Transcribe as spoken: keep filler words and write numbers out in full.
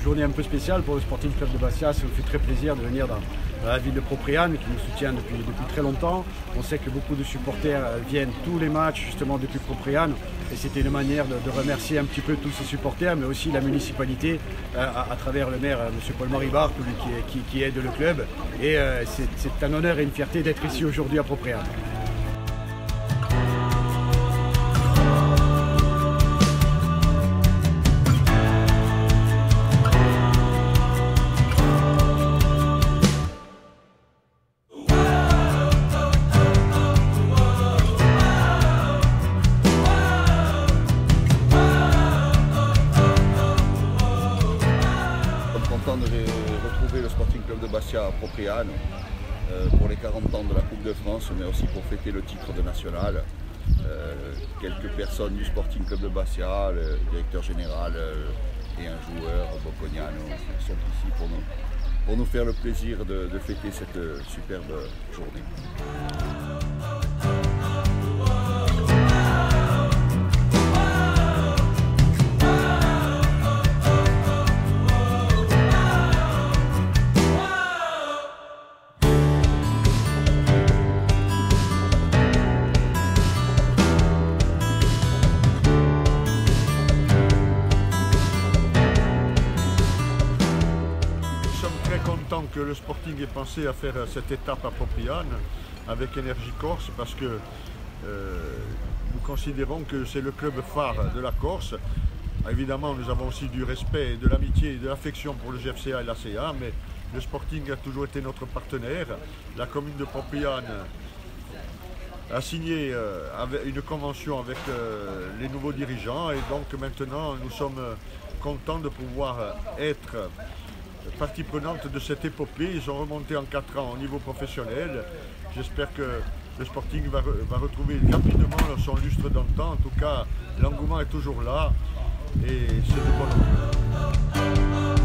journée un peu spéciale pour le Sporting Club de Bastia. Ça nous fait très plaisir de venir dans, dans la ville de Propriane qui nous soutient depuis, depuis très longtemps. On sait que beaucoup de supporters viennent tous les matchs justement depuis Propriane et c'était une manière de, de remercier un petit peu tous ces supporters, mais aussi la municipalité euh, à, à travers le maire euh, M. Paul-Marie Barthes qui, qui, qui aide le club. Et euh, c'est un honneur et une fierté d'être ici aujourd'hui à Propriane. Content de retrouver le Sporting Club de Bastia à Propriane euh, pour les quarante ans de la Coupe de France, mais aussi pour fêter le titre de national. Euh, quelques personnes du Sporting Club de Bastia, le directeur général euh, et un joueur, Bocognano, sont ici pour nous, pour nous faire le plaisir de, de fêter cette superbe journée. Content que le Sporting ait pensé à faire cette étape à Propriane avec Énergie Corse parce que euh, nous considérons que c'est le club phare de la Corse. Évidemment, nous avons aussi du respect, de l'amitié et de l'affection pour le G F C A et l'A C A, mais le Sporting a toujours été notre partenaire. La commune de Propriane a signé euh, une convention avec euh, les nouveaux dirigeants et donc maintenant nous sommes contents de pouvoir être partie prenante de cette épopée. Ils sont remontés en quatre ans au niveau professionnel. J'espère que le Sporting va, va retrouver rapidement son lustre d'antan. En tout cas, l'engouement est toujours là et c'est de bon augure.